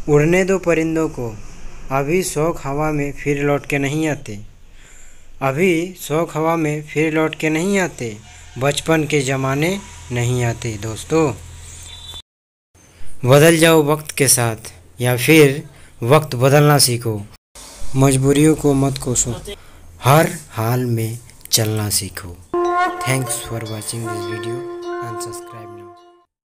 उड़ने दो परिंदों को, अभी शौक हवा में फिर लौट के नहीं आते। अभी शौक हवा में फिर लौट के नहीं आते, बचपन के ज़माने नहीं आते। दोस्तों, बदल जाओ वक्त के साथ या फिर वक्त बदलना सीखो। मजबूरियों को मत कोसो, हर हाल में चलना सीखो। Thanks for watching this video and subscribe.